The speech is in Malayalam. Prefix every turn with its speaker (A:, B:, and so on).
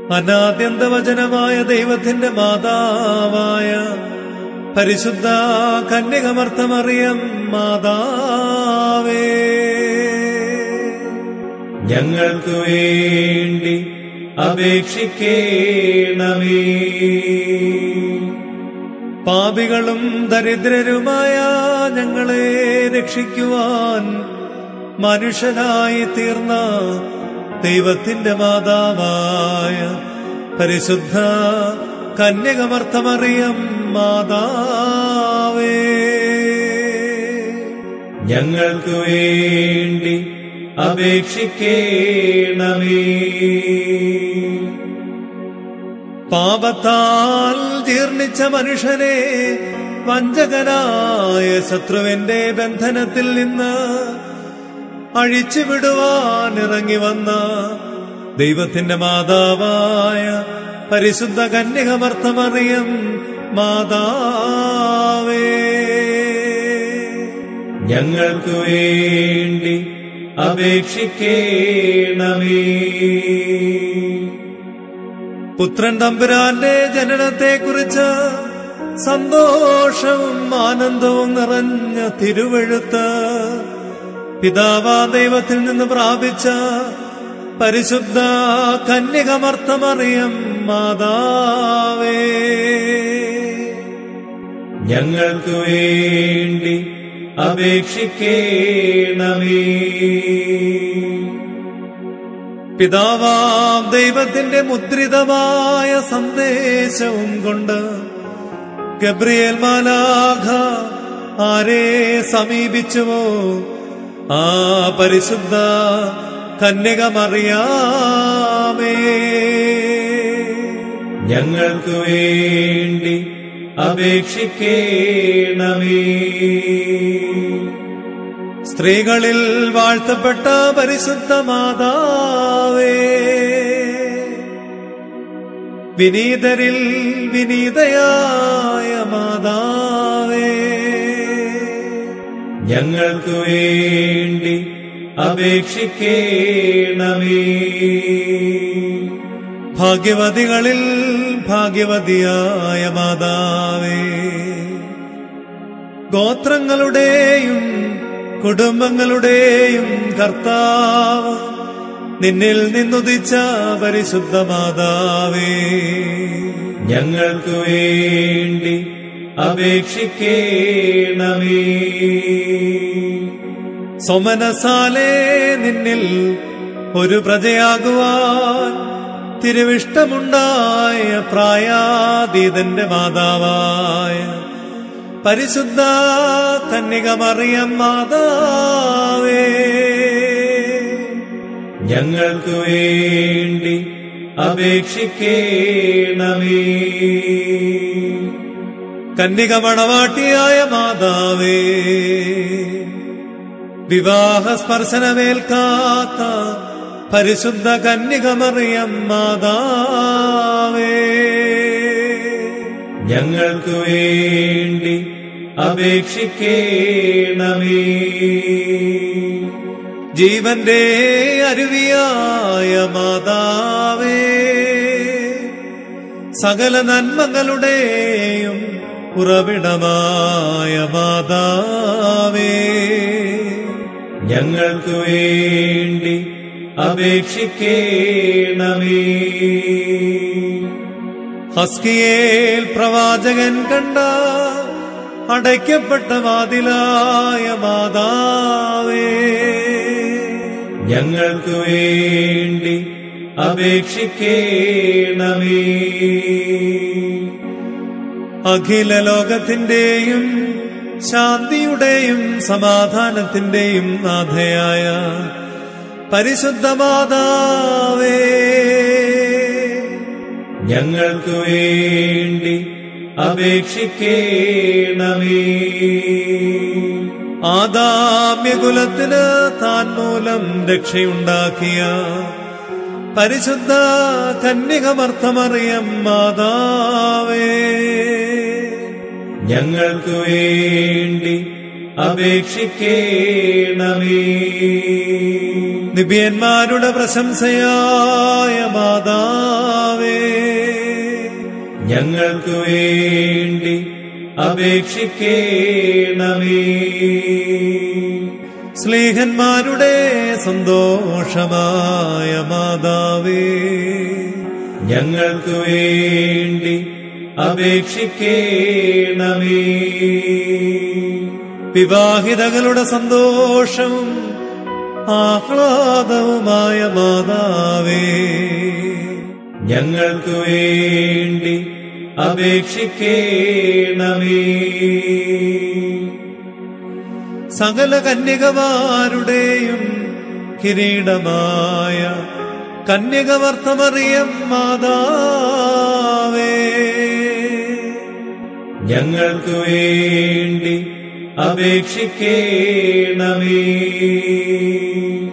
A: അനാദ്യന്തവചനമായ ദൈവത്തിന്റെ മാതാവായ പരിശുദ്ധ കന്യകമർത്തമറിയം മാതാവേ, ഞങ്ങൾക്ക് വേണ്ടി അപേക്ഷിക്കേണമേ. പാപികളും ദരിദ്രരുമായ ഞങ്ങളെ രക്ഷിക്കുവാൻ മനുഷ്യനായി തീർന്ന ദൈവത്തിന്റെ മാതാവായ പരിശുദ്ധ കന്യകമർത്തമറിയം മാതാവേ, ഞങ്ങൾക്ക് വേണ്ടി അപേക്ഷിക്കേണമേ. പാപത്താൽ ജീർണിച്ച മനുഷ്യനെ വഞ്ചകനായ ശത്രുവിന്റെ ബന്ധനത്തിൽ നിന്ന് അഴിച്ചുവിടുവാൻ ഇറങ്ങി വന്ന ദൈവത്തിന്റെ മാതാവായ പരിശുദ്ധ കന്യകമർത്തമറിയം മാതാവേ, ഞങ്ങൾക്ക് വേണ്ടി അപേക്ഷിക്കേണമേ. പുത്രൻ തമ്പുരാന്റെ ജനനത്തെക്കുറിച്ച് സന്തോഷവും ആനന്ദവും നിറഞ്ഞ തിരുവെഴുത്ത് പിതാവാ ദൈവത്തിൽ നിന്ന് പ്രാപിച്ച പരിശുദ്ധ കന്യകമർത്തമറിയം മാതാവേ, ഞങ്ങൾക്ക് വേണ്ടി അപേക്ഷിക്കേണമേ. പിതാവാം ദൈവത്തിന്റെ മുദ്രിതമായ സന്ദേശവും കൊണ്ട് ഗബ്രിയേൽ മാലാഖ ആരെ സമീപിച്ചുവോ ആ പരിശുദ്ധ കന്യകമറിയാമേ, ഞങ്ങൾക്ക് വേണ്ടി അപേക്ഷിക്കേണമേ. സ്ത്രീകളിൽ വാഴ്ത്തപ്പെട്ട പരിശുദ്ധ മാതാവേ, വിനീതരിൽ വിനീതയായ മാതാവേ, ഞങ്ങൾക്ക് വേണ്ടി അപേക്ഷിക്കേണമേ. ഭാഗ്യവതികളിൽ ഭാഗ്യവതിയായ മാതാവേ, ഗോത്രങ്ങളുടെയും കുടുംബങ്ങളുടെയും കർത്താവ് നിന്നിൽ നിന്നുദിച്ച പരിശുദ്ധ മാതാവേ, ഞങ്ങൾക്ക് വേണ്ടി അപേക്ഷിക്കേണമേ. സോമനസാലേ നിന്നിൽ ഒരു പ്രജയാകുവാൻ തിരുവിഷ്ടമുണ്ടായ പ്രായാതീതന്റെ മാതാവായ പരിശുദ്ധ കന്യകമറിയം മാതാവേ, ഞങ്ങൾക്ക് വേണ്ടി അപേക്ഷിക്കേണമേ. കന്യകമണവാട്ടിയായ മാതാവേ, വിവാഹ സ്പർശനമേൽക്കാത്ത പരിശുദ്ധ കന്യകമറിയം മാതാവേ, ഞങ്ങൾക്ക് വേണ്ടി അപേക്ഷിക്കേണമേ. ജീവന്റെ അരുവിയായ മാതാവേ, സകല നന്മകളുടെയും ഉറവിടമായ മാതാവേ, ഞങ്ങൾക്ക് വേണ്ടി അപേക്ഷിക്കേണമേ. ഹസ്കിയേൽ പ്രവാചകൻ കണ്ട അടയ്ക്കപ്പെട്ട വാതിലായ മാതാവേ, ഞങ്ങൾക്ക് വേണ്ടി അപേക്ഷിക്കേണമേ. അഖില ലോകത്തിന്റെയും ശാന്തിയുടെയും സമാധാനത്തിന്റെയും നാഥയായ പരിശുദ്ധ മാതാവേ, ഞങ്ങൾക്ക് വേണ്ടി അപേക്ഷിക്കേണമേ. ആദാമ്യകുലത്തിന് താൻ മൂലം രക്ഷയുണ്ടാക്കിയ പരിശുദ്ധ കന്യകമർത്തമറിയം മാതാവേ, ഞങ്ങൾക്ക് വേണ്ടി അപേക്ഷിക്കേണമേ. നിബിയന്മാരുടെ പ്രശംസയായ മാതാവേ, ഞങ്ങൾക്കു വേണ്ടി അപേക്ഷിക്കേണമേ. സ്ലീഹന്മാരുടെ സന്തോഷമായ മാതാവേ, ഞങ്ങൾക്കു വേണ്ടി അപേക്ഷിക്കേണമേ. വിവാഹിതകളുടെ സന്തോഷവും ആഹ്ലാദവുമായ മാതാവേ, ഞങ്ങൾക്കു വേണ്ടി അപേക്ഷിക്കേണമേ. സകല കന്യകമാരുടെയും കിരീടമായ കന്യകവർത്തമറിയം മാതാവേ, ഞങ്ങൾക്കു വേണ്ടി അപേക്ഷിക്കേണമേ.